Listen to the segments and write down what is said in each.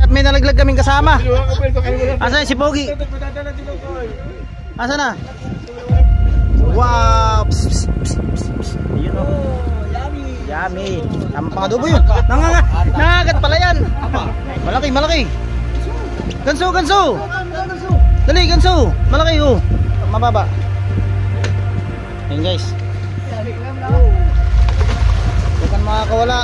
may nalaglag kaming kasama. Asan si Pogi? Asan na? Wow! Ayun o. Yummy. Tama pang adobo yun. Nangangat pala yan. Malaki, malaki. Ganso, ganso. Dali, ganso. Malaki o. Mababa. Ayun guys. Bukan makakawala.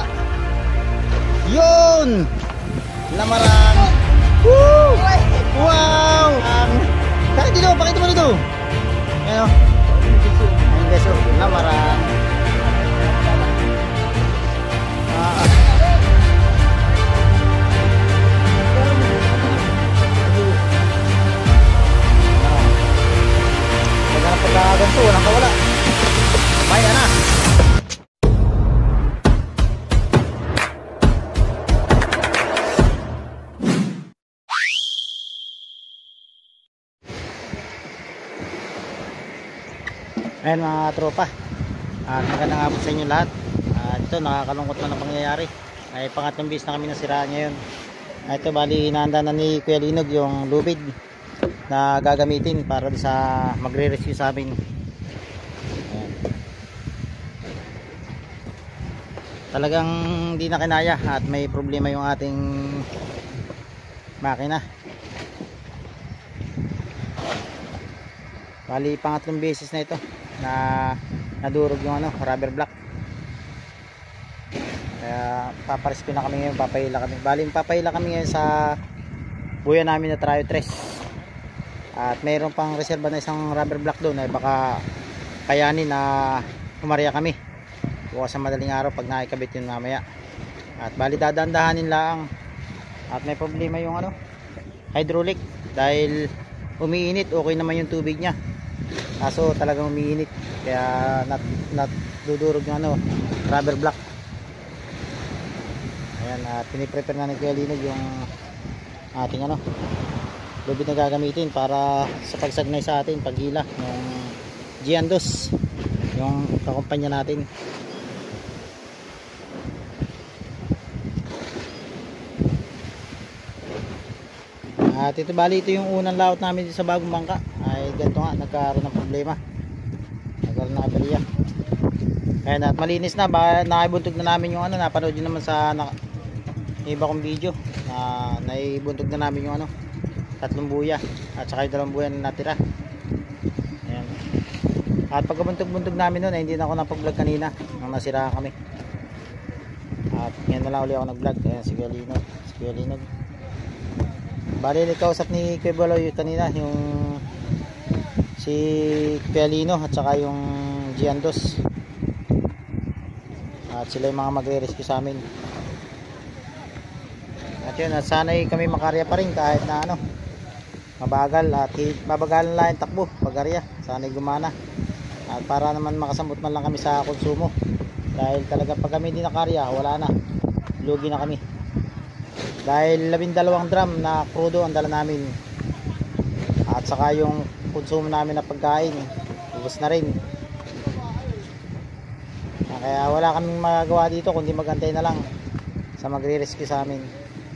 Yun. Lamarang. Woo! Wow! Kaya dito, pakita mo dito. Ayan o. Ayun guys o. Lamarang. Maghanap pagkaganto, walang kawala. Maya na. Ayan mga tropa, magandang hapon sa inyo lahat. Ito nakakalungkot na pangyayari. Ay pangatlong bis na kami nasiraan ngayon. Ito bali hinahanda na ni Kuya Linog yung lubid na gagamitin para sa magre-rescue sa amin. Ayan. Talagang hindi na kinaya at may problema yung ating makina. Bali pangatlong beses na ito na nadurog yung rubber block. Kaya paparescue na kami ngayon, papahila kami. Bali papahila kami ngayon sa buya namin na Trio 3. At mayroon pang reserva na isang rubber block doon ay baka kayanin na umarya kami. Bukas sa madaling araw pag nakikabit yun mamaya. At bali dadandahanin lang. At may problema yung hydraulic dahil umiinit, okay naman yung tubig niya. Kaso talagang umiinit kaya dudurog yung rubber block. Ayan, piniprepare na ni Kuya Linog yung ating lubid na gagamitin para sa pagsagnay sa atin paghila ng Giandos, yung kakumpanya natin. At ito bali, ito yung unang layout namin sa bagong bangka. Ay ganito nga, nagkaroon ng problema, nagkaroon ng aberya. Ayan, at malinis na, naibuntog na namin yung napanood nyo naman sa iba kong video na naibuntog na namin yung 3 buya at saka yung 2 buya na natira. Ayan. At pagkabuntog-buntog namin nun hindi na ako napag-vlog kanina nung nasira kami. At ngayon na lang ulit ako nag-vlog. Ayan si Kuya Linog. Bali kausap ni Kuya Baloy kanina yung si Kuya Lino at saka yung Giandos. At sila yung mga magre-rescue sa amin. At yun, at sana'y kami makarya pa rin kahit na mabagal at babagalan lang yung takbo pag-arya. Sana'y gumana. At para naman makasamot man lang kami sa konsumo. Dahil talaga pag kami hindi nakarya, wala na. Lugi na kami. Dahil 12 drum na crudo ang dala namin. At saka yung konsumo namin na pagkain, ubos na rin. Kaya wala kaming magagawa dito kundi magantay na lang sa magre-rescue sa amin.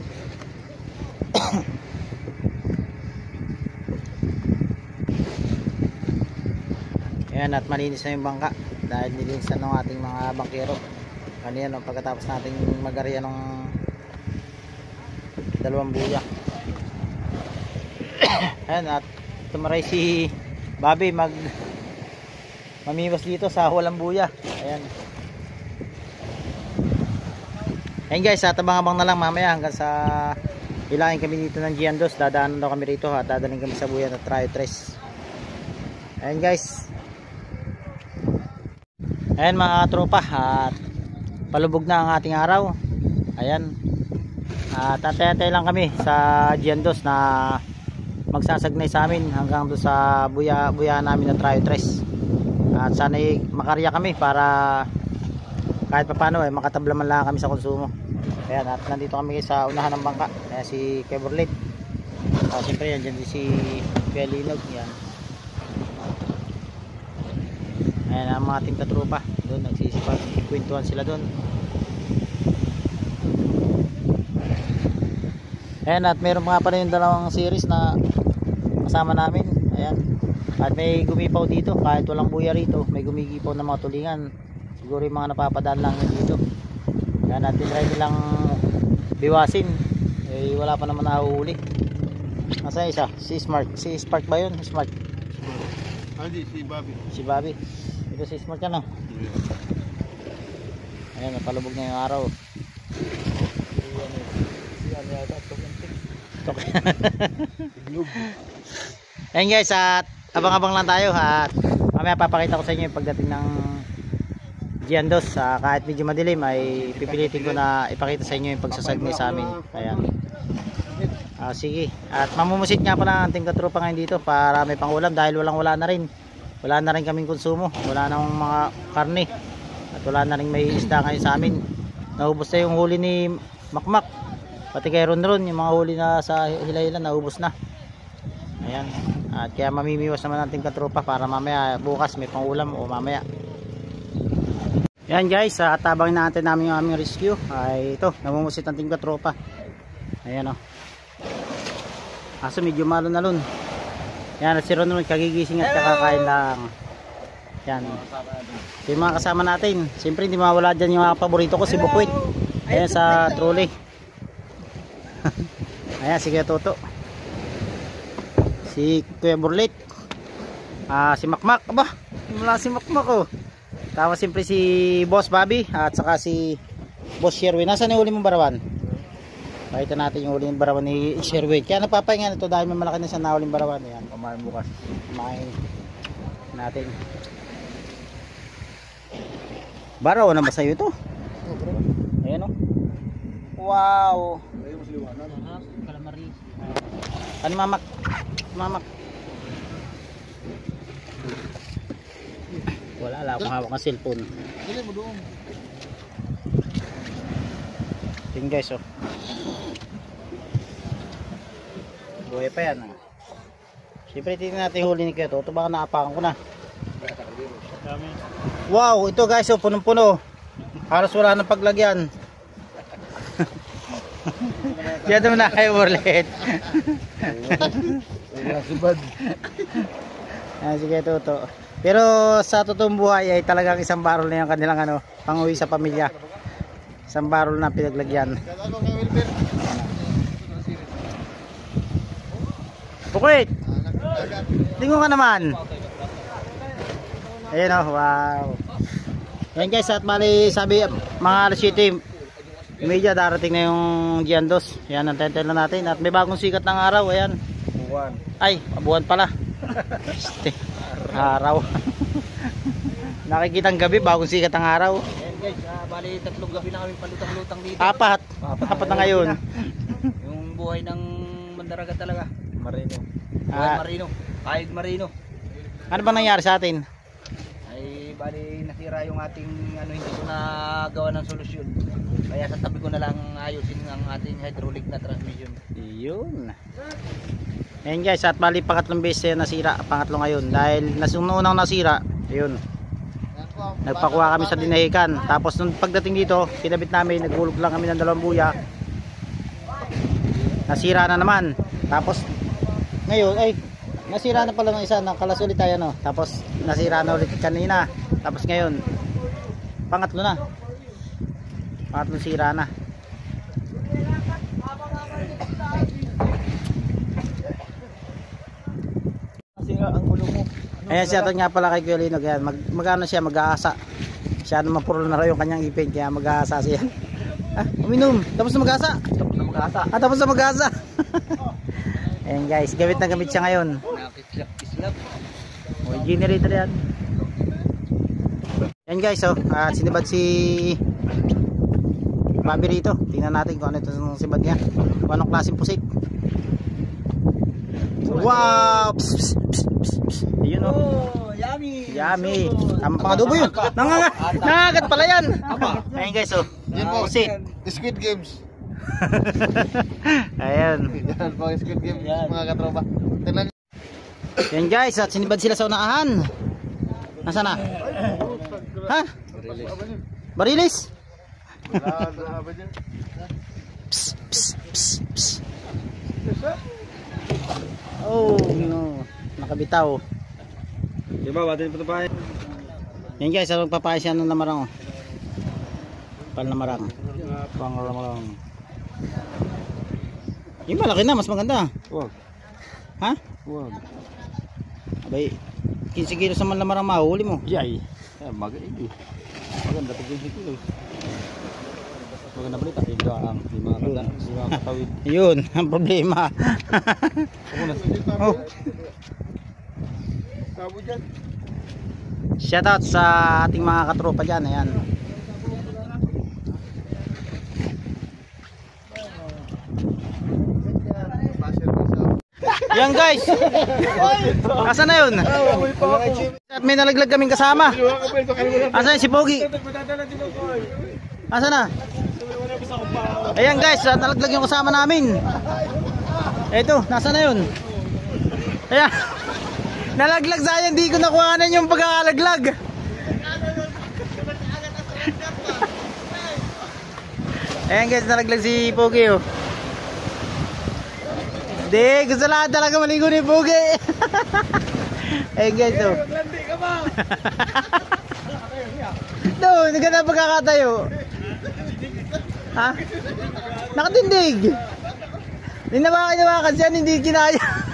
Ayan, at malinis na yung bangka dahil nilinisan ng ating mga bangkero kanina pagkatapos nating mag-arya ng 2 buya. Ayan, at tumaray si Bobby mamiwas dito sa walang buya. Ayan. Ayan guys, tabang-abang na lang mamaya hanggang sa hilahin kami dito ng Giandos. Dadaanan daw kami rito at dadaling kami sa buya na Trio 3. Ayan guys. Ayan mga tropa, at palubog na ang ating araw. Ayan. At tatay-tatay lang kami sa Giandos na magsasagnay sa amin hanggang doon sa buya namin na Trio 3. At sana'y makarya kami para kahit paano makatabla man lang kami sa konsumo. Ayan, at nandito kami sa unahan ng bangka. Ayan si Kevorlet. Siyempre yan dyan si Kuya Linog. Yan. Ayan ang mga team katrupa doon, nagsisipag-kwentuhan sila doon. Ayan, at meron nga pa rin yung dalawang series na kasama namin. Ayan. At may gumipaw dito kahit walang buya rito. May gumigipaw ng mga tulingan. Siguro yung mga napapadaan lang yun dito. Ayan, at tinry nilang biwasin. Eh wala pa naman nahuhuli. Nasaan isa? Si Smart. Si Spark ba yun? Smart. Hindi, si Bobby. Si Bobby. Ito si Smart yan, no? Ayan, napalubog na yung araw. Ayan guys, at abang-abang lang tayo at mamaya papakita ko sa inyo yung pagdating ng Giandos. Kahit medyo madilim ay pipilitin ko na ipakita sa inyo yung pagsasagmi sa amin. Ayan. Sige, at mamumusit nga pala ang ating katropa ngayon dito para may pangulam dahil wala na rin kaming konsumo, wala nang mga karne at wala na rin may isda ngayon sa amin. Naubos na yung huli ni Makmak, pati kay Ronron, yung mga huli na sa Hilaylan naubos na. Ayan, at kaya mamimiwas naman natin katropa para mamaya bukas may pangulam o mamaya. Yan guys, at abang natin namin yung aming rescue ay ito, namumusit ang ating katropa. Ayan o. Aso medyo malo na lun. Yan, at si Ronron kagigising at kakakain lang. Yan. So, yung mga kasama natin, siyempre hindi mawala dyan yung mga paborito ko, si Bukwit. Ayan sa trolley. Ayan, si Kuya Toto, si Kuya Burlit, si Makmak. Aba, wala si Makmak oh. Tapos siyempre si Boss Bobby at saka si Boss Sherwin. Nasaan yung huli mong barawan? Pakita natin yung huling barawan ni Sherwin. Kaya napapahinga nito dahil may malaki na siya na huling barawan. Ayan, kumain bukas. Kumain natin. Barawan na ba sa'yo ito? Ayan o. Wow. Calamari. Ano mamak? Mamak. Wala akong hawak ng cellphone. Dili mo doon. Tingin guys oh. Buhay pa yan ah. Siyempre tingnan natin huli ni Kuya Toto. Baka naapakan ko na. Wow, ito guys oh, punong-puno. Halos wala nang paglagyan. Diyan naman na kayo Burlet. Subad. Sige Toto. Pero sa totoong buhay ay talagang isang barrel na yung kanilang ano, pang-uwi sa pamilya. Isang barrel na pinaglagyan. Bukwit! Tingnan ka naman. Ayan oh, wow. Ayan guys, at mali sabi mga alas 7 media darating na yung Giandos. Ayan, antayin lang natin. At may bagong sikat ng araw. Ayan. Buwan. Ay, buwan pala. Araw. Nakikitang gabi, bagong sikat ng araw. Ayan guys, bali 3 gabi na kami palutang-lutang dito. Apat na ngayon. Yung buhay ng mandaragat talaga. Marino. Buhay marino. Kahit marino. Ano ba nangyari sa atin? Ay bali nasira yung ating ano, hindi ko na gawa ng solusyon. Kaya sa tabi ko na lang ayusin ang ating hydraulic na transmission. Iyon. Ayan guys, at bali pangatlong beses nasira, pangatlo ngayon. Dahil unang nasira, ayun. Nagpakuha kami sa dinahikan. Tapos nung pagdating dito, kinabit namin, naghulog lang kami ng 2 buya. Nasira na naman. Tapos ngayon ay nasira na pala ng isa, nakalas ulit tayo no. Tapos nasira na ulit kanina. Tapos ngayon pangatlo na. Pangatlong sira na. Sira ang ulo mo. Ayan siya nga pala kay Kuya Linog. Ayan, mag-ano siya, mag-aasa. Siya naman puro na raw yung kanyang ipin, kaya mag-aasa siya. Uminom. Tapos na mag-aasa. Tapos na mag-aasa. Ayan guys, gamit na gamit siya ngayon. Nakislap-islap. O, generator yan. Ayan guys, oh, sinibad si Bobby rito. Tingnan natin kung ano ito yung sibad niya. Kung anong klaseng pusit. Wow! Psst, psst, psst, psst, psst. Ayun oh. Yummy. Yummy. Tama pang adobo yun. Nangangagat pala yan. Ayan guys, oh. Yan po, Pusit. Squid Games. Ayan. Yan po, Squid Games mga katropa. Tingnan niyo. Yan guys, at sinibad sila sa unahan. Nasaan na? Ha? Barilis? Wala ba dyan? Psst, psst, psst, psst. nakabitaw. Diba, batin pa tayo. Yan guys, ang magpapayos yan ng lamarang. Pal lamarang. Pang lamarang. Yung malaki na, mas maganda. Wag. Ha? Wag. Abay, 15 kilos naman lamarang mahuli mo. Yay. Maganda. Maganda pag 15 kilos. Maganda balita. Ito ang di mga katawid. Yun, ang problema. Oh. Tabo dyan. Shoutout sa ating mga katropa dyan. Ayan. Yan guys. Asa na yun? At may nalaglag kaming kasama. Asa si Pogi? Asa na? Ayan guys, nalaglag yung kasama namin. Eto, nasa na yun? Ayan. Nalaglag sayang, hindi ko nakuhanan yung pagkakalaglag. Ayan guys, nalaglag si Pogi oh. Hindi, gusto lang talaga maligo ni Pogi. Ayan guys oh. Maglandi ka ba? No, hindi ka na pagkakatayo. Ha? Nakatindig. Hindi naman siya, hindi kinaya.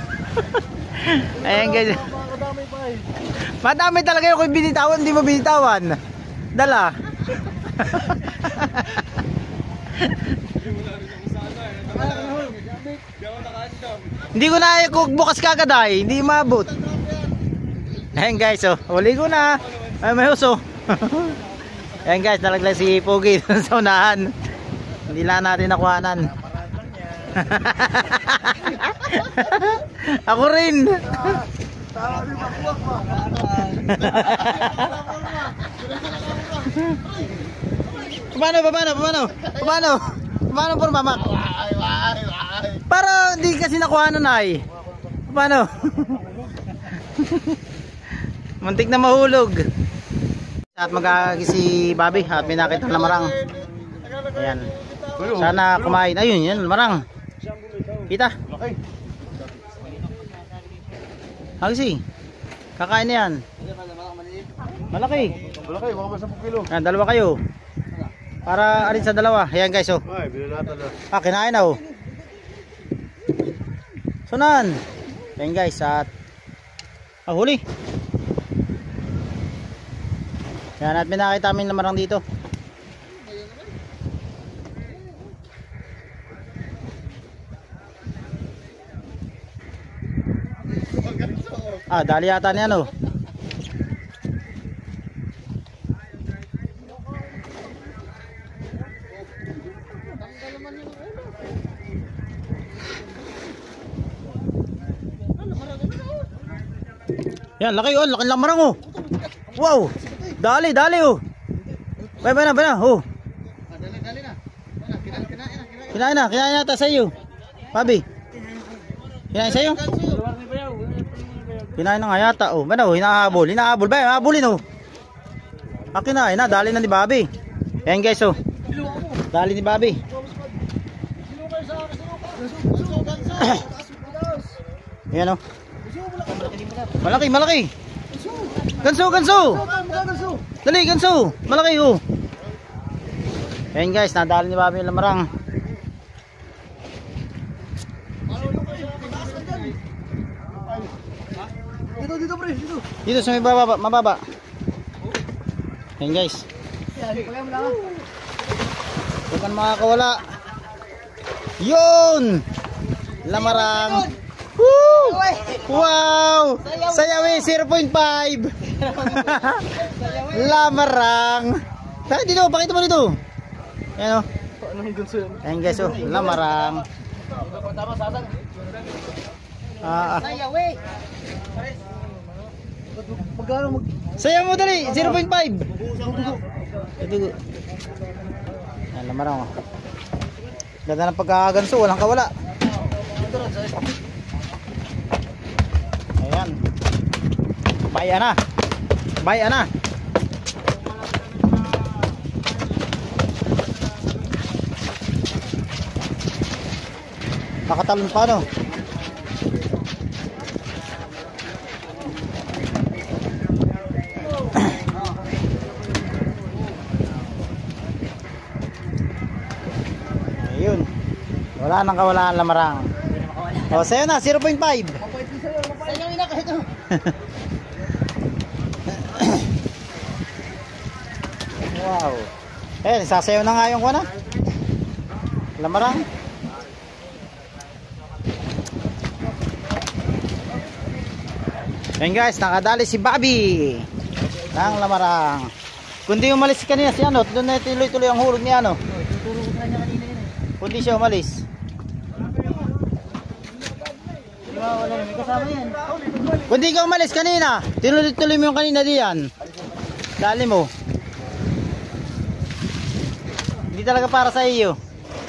Ayan guys. Madami talaga yung kung binitawan, hindi mo binitawan. Dala. Hindi ko na kung bukas kagad ay, hindi maabot. Ayan guys, oh, huli ko na. Ay, may uso. Ayan guys, nalaglag si Pogi sa unahan. Hindi lang natin nakuhanan. Ako rin. Paano por mamak? Para hindi kasi nakuhanan ay. Paano? Muntik na mahulog. At mag-aagi si Bobby at may nakita lamarang. Ayan. Sana kumain. Ayun, yan lamarang. Kita. Agsi. Kakain na yan. Malaki. Malaki, mga 10 kilo. Yan, dalawa kayo. Para alin sa dalawa. Ayan guys oh. Ay, binulatan na. Kinain na oh. Sunan. Ayan guys at huli. Yan at may nakita kami lamarang dito. Dali yata niyan oh. Yan, laki oh, laki lamarang oh. Wow. Dali oh. Bay na oh. Dali na. Kinain na ta sa iyo. Pabi. Kinain sa iyo? Kinain na nga yata oh. Bana oh, hinahabol ba? Habulin oh. Kinain na, dali na ni Bobby. Ayan guys oh. Dali ni Bobby. Ayan oh. Malaki. Ganso. Dali, ganso. Malaki oh. Ayan guys, nadali ni Bobby yung lamarang. Dito pre, dito. Dito sa may mababa. Ayan guys. Huwag kang makakawala. Yun! Lamarang. Woo! Wow! Sayawi 0.5. Lamarang. Tara dito, pakita mo dito. Ayan o. Ayan guys o, lamarang. Sayawi. Saya mo dali, 0.5. Ito. Ayan, lamarang o. Ganda ng pagkakaganso, walang kawala. Ayan. Bayan na. Nakatalon pa no. Wala nang kawalaan lamarang. O, sa'yo na, 0.5. Sa'yo ina ka ito. Wow. Eh, sasayaw na nga yung kuha na. Lamarang. Ayan guys, nakadali si Bobby ng lamarang. Kundi umalis kanina si ano, doon na tuloy-tuloy ang hulog ni ano. Tuturo ko sa kanya kanina yun eh. Kundi siya umalis. Di ba wala may kasama yan? Kundi ka umalis kanina, tinuloy-tuloy mo yung kanina diyan. Dali mo. Hindi talaga para sa iyo.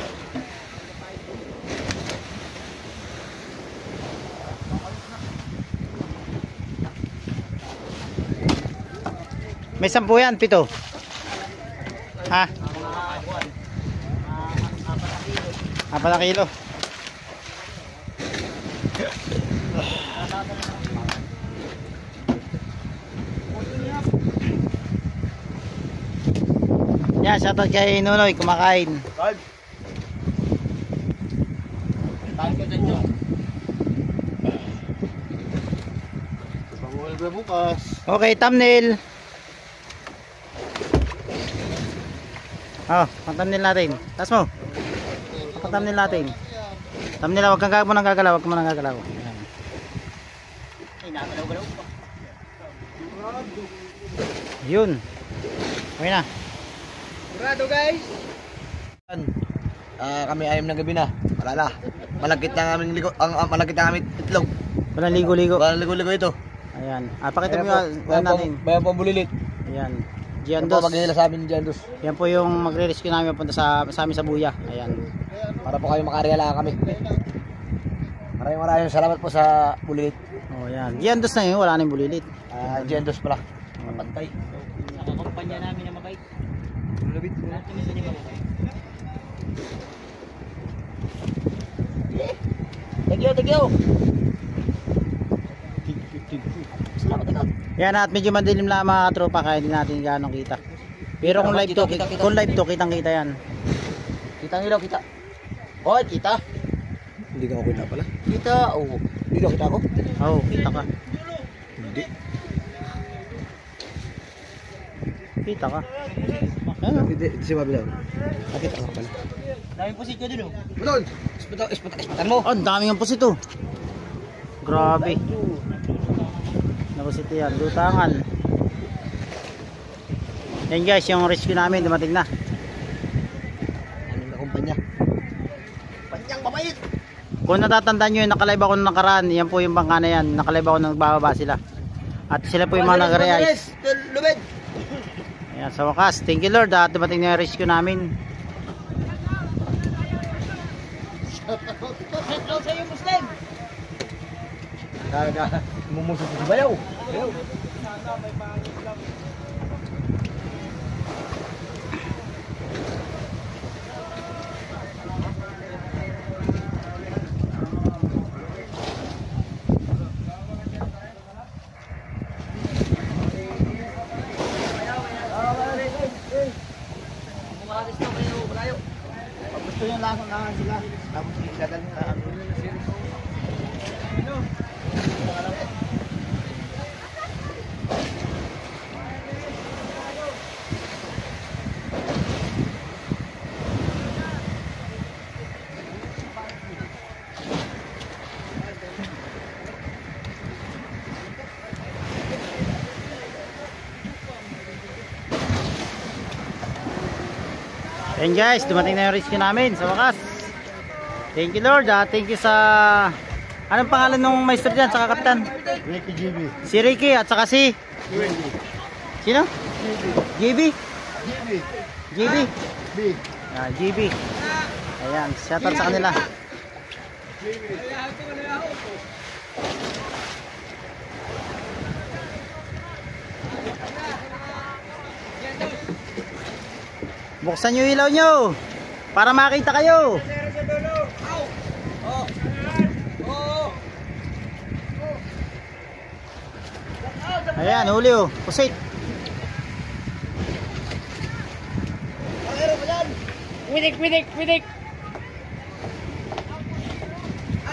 May 10 yan, 7. Ha? 4 na kilo. Yan, shoutout kay Nunoy, kumakain. Thank you sa inyo. Bukas. Okay, thumbnail. Oh, pang-thumbnail natin. Taas mo. Pang-thumbnail natin. Thumbnail, wag kang muna gagalaw, wag ka muna gagalaw. Ayan. Ay, nakagalaw-galaw pa. Yun. Okay na. Sigurado guys. Kami ayam ng gabi na. Malala. Malagkit na aming malagkit na aming itlog. Walang ligo-ligo. Walang ligo-ligo ito. Ayan. Pakita mo yung natin. Bayan po ang bulilit. Ayan. Yan Giandos. po magnila sa amin ni Giandos. Yan po yung magre-rescue namin punta sa amin sa Buya. Ayan. Para po kayo makareala kami. Maraming salamat po sa bulilit. Oh, ayan. Giandos na yun, wala na yung bulilit. Giandos pala. Pantay. Nakakumpanya namin na mabait. Lubit. Thank you. Yan, at medyo madilim lang mga katropa kaya hindi natin gaano kita. Pero kung live to, kung live to, kitang-kita yan. Kita nila, kita. Oh, kita. Hindi ka ako na pala. Kita. Oh. Dito kita ako. Oo, kita ka. Hindi. Kita ka. Ano? Hindi si Babilaw. Nakita ka pala. Dami po sityo dun oh. Bulon! Ispatan mo. Oh, ang daming ang pusito. Grabe. Napusito yan, lutangan. Yan guys, yung rescue namin dumating na. Anong nakumpanya? Panyang mabait. Kung natatandaan nyo yung nakalive ako nung nakaraan, yan po yung bangka na yan. Nakalive ako nung nagbababa sila. At sila po yung mga nag-realize. Lubid. Ayan, sa wakas, thank you Lord at dumating na yung rescue namin. Shout sa iyo, Muslim. Mumusok sa bayaw. Bayaw. Gusto niya lang na sila. Tapos ikiladan ka ano na series. Ayan guys, dumating na yung rescue namin sa wakas. Thank you Lord thank you sa... Anong pangalan ng maestro dyan sa kapitan? Ricky GB. Si Ricky at saka si... Sino? GB? GB? B. GB. Ayan, shoutout sa kanila. Buksan nyo yung ilaw nyo para makita kayo. Ayan, huli oh. Pusit. Widik.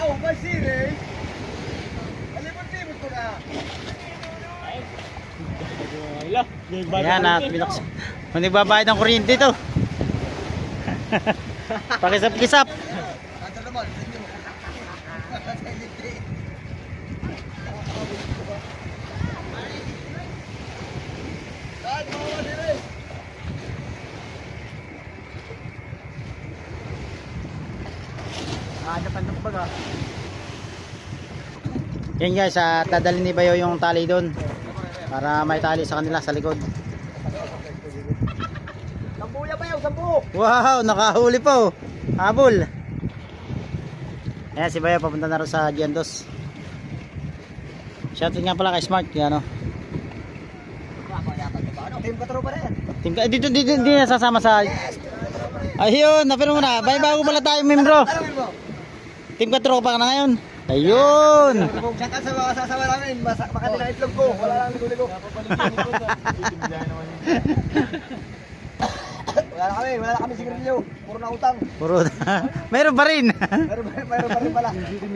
Ayan at binuksan. Kung nagbabayad ng kuryente ito. Pakisap-kisap. Yan guys, dadalhin ni Bayo yung tali doon para may tali sa kanila sa likod. Sambuya Bayo, sambu! Wow, nakahuli po. Habol. Ayan si Bayo, papunta na rin sa Giandos. Shoutout nga pala kay Smart, yan o. Team Katro pa rin. Dito nasasama sa... Ayun, napiro mo na. Bago pala tayong membro. Team 4 pa ka na ngayon. Ayun. Saka sa mga sasawa namin, baka nila itlog ko. Wala lang ligo-ligo. Wala na kami sigarilyo. Puro na utang. Puro na. Meron pa rin. Mayroon pa rin pala.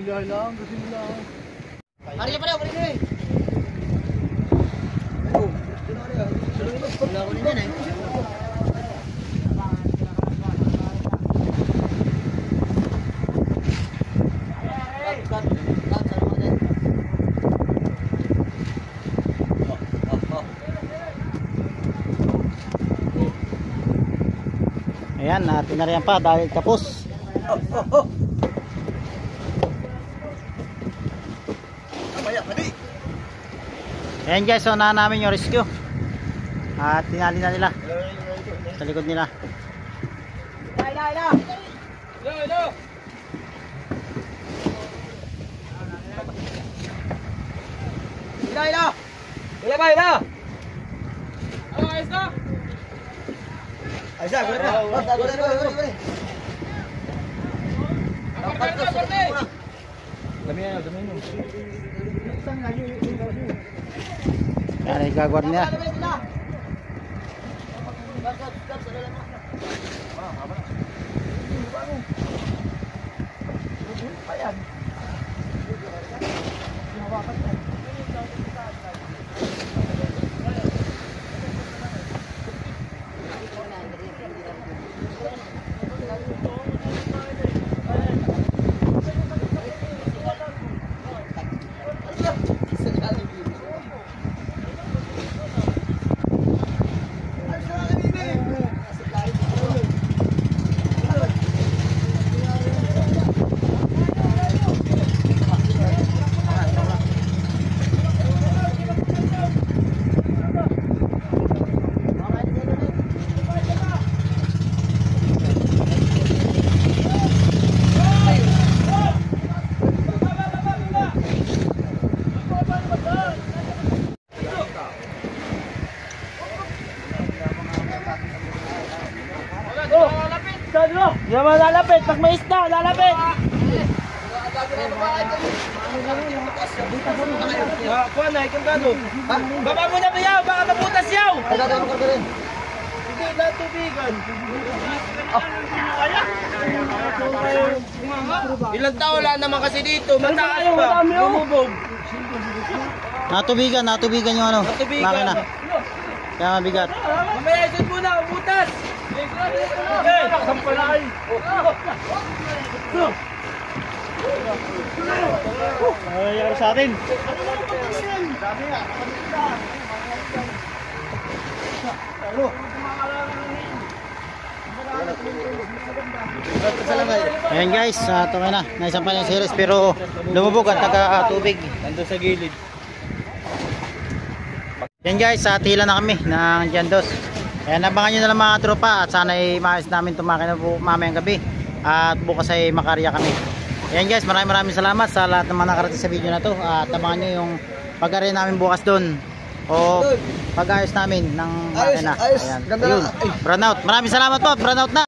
Hari pa daw, hari ni. Wala ko din eh. Ayan, tinarihan pa dahil tapos. Ayan guys, so na namin yung rescue. At tinali na nila sa likod nila. Yan, igagawad niya. Hindi naman lalapit, pag may isda, lalapit. Kuha na, ikang gano. Baba mo na ba yaw, baka mabutas yaw. Hindi, lahat tubigan. Ilang taon lang naman kasi dito, mataas pa, lumubog. Natubigan yung ano, makina. Kaya mabigat. Mamaya isun muna, butas. Sampalay. Nangyayari sa atin. Ayan guys, tumay na. Naisampan yung series pero lumubog ang taga-tubig. Nandun sa gilid. Ayan guys, tila na kami ng Giandos. Ayan, abangan nyo na lang mga tropa at sana ay maayos namin tumakin na mamayang gabi at bukas ay makarya kami. Ayan guys, maraming salamat sa lahat ng mga nakarating sa video na to at abangan nyo yung pag-arya namin bukas doon o pag-ayos namin ng makina. Ayan, ayun, brown out. Maraming salamat po, brown out na.